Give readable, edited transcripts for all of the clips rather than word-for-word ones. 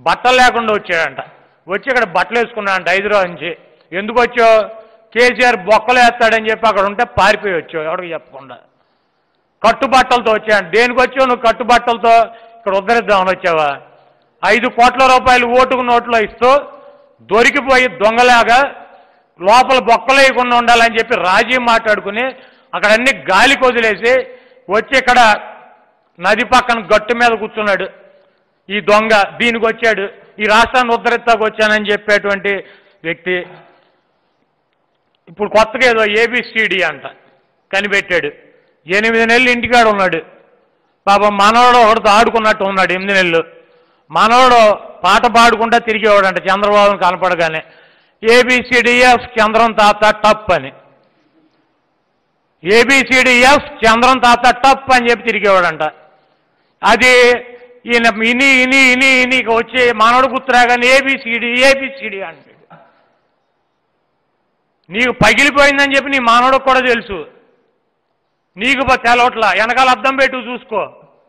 బట్టలు లేకుండా వచ్చాడంట. వచ్చి ఇక్కడ బట్టలు వేసుకున్నాడంట హైదరాబాద్ నుంచి. ఎందుకు వచ్చావు? కేసీఆర్ బొక్కలు వేస్తాడని చెప్పి అక్కడ ఉంటే పారిపోయి వచ్చావు ఎవరికి చెప్పకుండా. కట్టుబట్టలతో వచ్చాడు. దేనికి వచ్చావు నువ్వు? కట్టుబట్టలతో ఇక్కడ ఉద్ధరిద్దామని వచ్చావా? 5 కోట్ల రూపాయలు ఓటుకు నోట్లో ఇస్తూ దొరికిపోయి దొంగలాగా లోపల బొక్కలు వేయకుండా ఉండాలని చెప్పి రాజీ మాట్లాడుకుని అక్కడ అన్ని గాలికి వదిలేసి వచ్చి ఇక్కడ నది పక్కన గట్టు మీద కూర్చున్నాడు ఈ దొంగ. దీనికి వచ్చాడు, ఈ రాష్ట్రాన్ని ఉద్ధరిస్తాకు వచ్చానని చెప్పేటువంటి వ్యక్తి. ఇప్పుడు కొత్తగా ఏదో ఏబిసిడి అంట కనిపెట్టాడు. 8 నెలలు ఇంటికాడ ఉన్నాడు. పాపం మనవడు ఒకటితో ఆడుకున్నట్టు ఉన్నాడు 8 నెలలు. మనవడు పాట పాడుకుంటా తిరిగేవాడంట చంద్రబాబుని కనపడగానే. ఏబిసిడిఎఫ్ చంద్రం తాత టప్ అని, ఏబిసిడిఎఫ్ చంద్రం తాత టప్ అని చెప్పి తిరిగేవాడంట. అది ఈయన ఇని ఇని ఇని ఇని వచ్చి మనవడు గుర్తురాగానే ఏబిసిడి అంటాడు. నీకు పగిలిపోయిందని చెప్పి నీ మనవడికి కూడా తెలుసు. నీకు తెలవట్లా, వెనకాల అద్దం పెట్టు చూసుకో.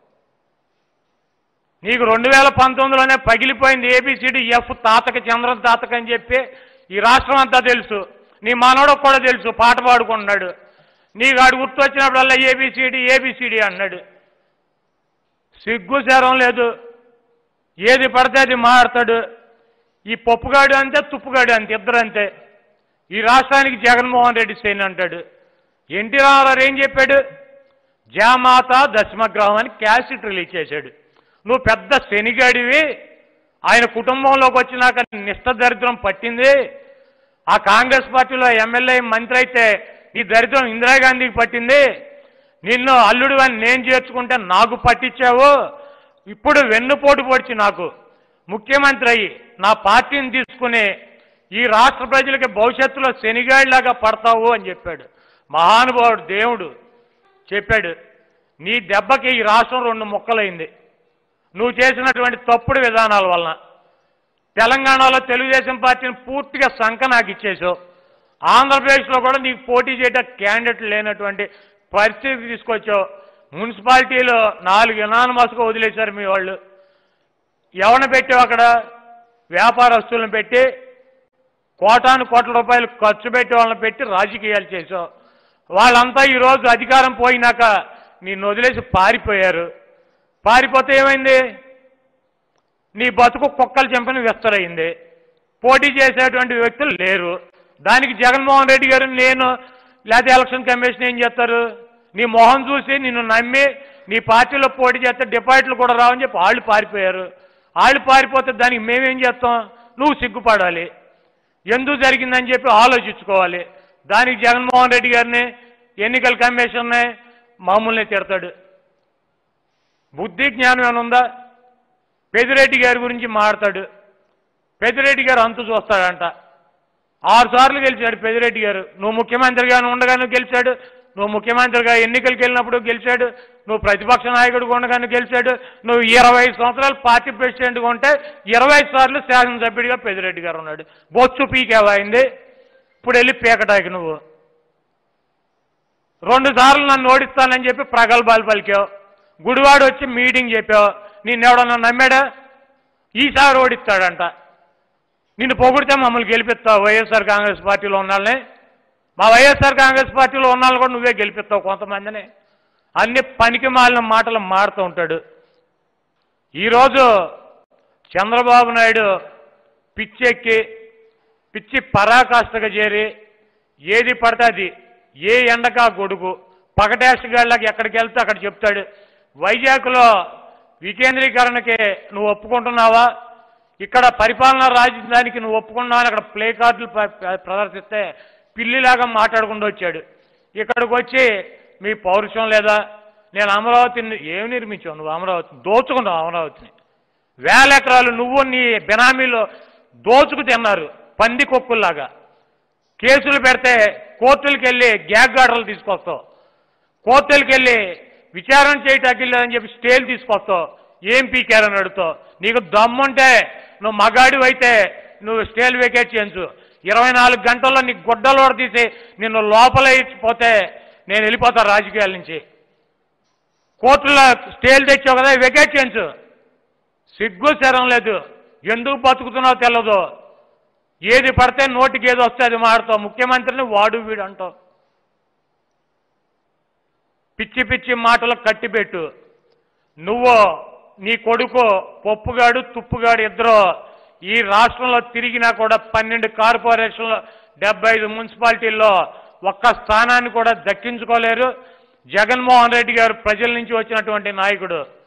నీకు 2019లోనే పగిలిపోయింది ఏబిసిడిఎఫ్ తాతకి చంద్రం తాతకి అని చెప్పి ఈ రాష్ట్రం అంతా తెలుసు. నీ మనవడికి కూడా తెలుసు, పాట పాడుకుంటున్నాడు. నీకు ఆడు గుర్తు వచ్చినప్పుడల్లా ఏబిసిడి అన్నాడు. సిగ్గు శరం లేదు, ఏది పడితే అది మాట్లాడతాడు. ఈ పప్పుగాడు అంతే, తుప్పుగాడు అంతే, ఇద్దరు అంతే. ఈ రాష్ట్రానికి జగన్మోహన్ రెడ్డి సేన అంటాడు. ఎన్టీ రామారావు ఏం చెప్పాడు? జామాత దశమగ్రహం అని క్యాసెట్ రిలీజ్ చేశాడు. నువ్వు పెద్ద శనిగాడివి, ఆయన కుటుంబంలోకి వచ్చినాక నిష్ఠ దరిద్రం పట్టింది. ఆ కాంగ్రెస్ పార్టీలో ఎమ్మెల్యే మంత్రి అయితే ఈ దరిద్రం ఇందిరాగాంధీకి పట్టింది. నిన్ను అల్లుడు అని నేను చేర్చుకుంటే నాకు పట్టించావు. ఇప్పుడు వెన్నుపోటు పొడిచి నాకు ముఖ్యమంత్రి అయ్యి నా పార్టీని తీసుకుని ఈ రాష్ట్ర ప్రజలకి భవిష్యత్తులో శనిగాడిలాగా పడతావు అని చెప్పాడు. మహానుభావుడు దేవుడు చెప్పాడు. నీ దెబ్బకి ఈ రాష్ట్రం 2 ముక్కలైంది. నువ్వు చేసినటువంటి తప్పుడు విధానాల వలన. తెలంగాణలో తెలుగుదేశం పార్టీని పూర్తిగా సంఖ నాకు ఇచ్చేసావు. ఆంధ్రప్రదేశ్లో కూడా నీకు పోటీ చేయడం క్యాండిడేట్ లేనటువంటి పరిస్థితి తీసుకొచ్చావు. మున్సిపాలిటీలో 4 ఎనానమస్గా వదిలేశారు మీ వాళ్ళు. ఎవరిని పెట్టావు అక్కడ? వ్యాపారస్తులను పెట్టి కోటాను కోట్ల రూపాయలు ఖర్చు పెట్టి వాళ్ళని పెట్టి రాజకీయాలు చేసావు. వాళ్ళంతా ఈరోజు అధికారం పోయినాక నిన్ను వదిలేసి పారిపోయారు. పారిపోతే ఏమైంది? నీ బతుకు కుక్కలు చెంపని విస్తరైంది. పోటీ చేసేటువంటి వ్యక్తులు లేరు. దానికి జగన్మోహన్ రెడ్డి గారు నేను లేదా ఎలక్షన్ కమిషన్ ఏం చేస్తారు? నీ మొహం చూసి నిన్ను నమ్మి నీ పార్టీలో పోటీ చేస్తే డిపాజిట్లు కూడా రావని చెప్పి వాళ్ళు పారిపోయారు. వాళ్ళు పారిపోతే దానికి మేమేం చేస్తాం? నువ్వు సిగ్గుపడాలి. ఎందుకు జరిగిందని చెప్పి ఆలోచించుకోవాలి. దానికి జగన్మోహన్ రెడ్డి గారిని ఎన్నికల కమిషన్ని మామూలునే తిడతాడు. బుద్ధి జ్ఞానం ఏమైనా ఉందా? పెద్దిరెడ్డి గారి గురించి మాట్లాడతాడు. పెద్దిరెడ్డి గారు అంతు చూస్తాడంట. 6 సార్లు గెలిచాడు పెద్దిరెడ్డి గారు. నువ్వు ముఖ్యమంత్రిగా ఉండగానే గెలిచాడు. నువ్వు ముఖ్యమంత్రిగా ఎన్నికలకు వెళ్ళినప్పుడు గెలిచాడు. నువ్వు ప్రతిపక్ష నాయకుడిగా ఉండగానే గెలిచాడు. నువ్వు 25 సంవత్సరాలు పార్టీ ప్రెసిడెంట్గా ఉంటే 25 సార్లు శాసనసభ్యుడిగా పెద్దిరెడ్డి గారు ఉన్నాడు. బొచ్చు పీకేవాయింది. ఇప్పుడు వెళ్ళి పీకటాకి నువ్వు 2 సార్లు నన్ను ఓడిస్తానని చెప్పి ప్రగల్భాలు పలికావు. గుడివాడు వచ్చి మీటింగ్ చెప్పావు. నిన్నెవడన్నా నమ్మాడా? ఈసారి ఓడిస్తాడంట. నిన్ను పొగిడితే మమ్మల్ని గెలిపిస్తావు వైఎస్ఆర్ కాంగ్రెస్ పార్టీలో ఉన్నాళ్ళని. మా వైఎస్ఆర్ కాంగ్రెస్ పార్టీలో ఉన్నాళ్ళు కూడా నువ్వే గెలిపిస్తావు కొంతమందిని. అన్ని పనికి మాలిన మాటలు మాడుతూ ఉంటాడు. ఈరోజు చంద్రబాబు నాయుడు పిచ్చెక్కి పిచ్చి పరాకాష్ఠగా చేరి ఏది పడితే అది, ఏ ఎండకా గొడుగు పగటేషగాళ్ళకి ఎక్కడికి వెళ్తే అక్కడ చెప్తాడు. వైజాగ్లో వికేంద్రీకరణకి నువ్వు ఒప్పుకుంటున్నావా? ఇక్కడ పరిపాలనా రాజధానికి నువ్వు ఒప్పుకున్నావని అక్కడ ప్లే కార్డులు ప్రదర్శిస్తే పిల్లిలాగా మాట్లాడుకుంటూ వచ్చాడు. ఇక్కడికి వచ్చి మీ పౌరుషం లేదా? నేను అమరావతిని ఏమి నిర్మించావు? నువ్వు అమరావతి దోచుకున్నావు. అమరావతిని 1000 ఎకరాలు నువ్వు నీ బినామీలో దోచుకు తిన్నారు పంది కొక్కుల్లాగా. కేసులు పెడితే కోర్టులకు వెళ్ళి గ్యాగ్ ఆర్డర్లు తీసుకొస్తావు. కోర్టులకు వెళ్ళి విచారణ చేయటానికి వెళ్ళని చెప్పి స్టేలు తీసుకొస్తావు. ఏం పీకారని అడుగుతావు. నీకు దమ్ముంటే నువ్వు మగాడివి అయితే నువ్వు స్టేలు వేకేట్ చేయించు. 24 గంటల్లో నీకు గుడ్డలు తీసి నిన్ను లోపల ఇచ్చిపోతే నేను వెళ్ళిపోతా రాజకీయాల నుంచి. కోర్టులో స్టేలు తెచ్చావు కదా, వెకేట్ చేయించు. సిగ్గు శరం లేదు. ఎందుకు బతుకుతున్నావు తెలదు. ఏది పడితే నోటికి ఏది వస్తే అది మాడతావు. ముఖ్యమంత్రిని వాడు వీడు అంటావు. పిచ్చి పిచ్చి మాటలకు కట్టిపెట్టు. నువ్వు నీ కొడుకు పప్పుగాడు తుప్పుగాడు ఇద్దరు ఈ రాష్ట్రంలో తిరిగినా కూడా 12 కార్పొరేషన్లు 75 మున్సిపాలిటీల్లో ఒక్క స్థానాన్ని కూడా దక్కించుకోలేరు. జగన్మోహన్ రెడ్డి గారు ప్రజల నుంచి వచ్చినటువంటి నాయకుడు.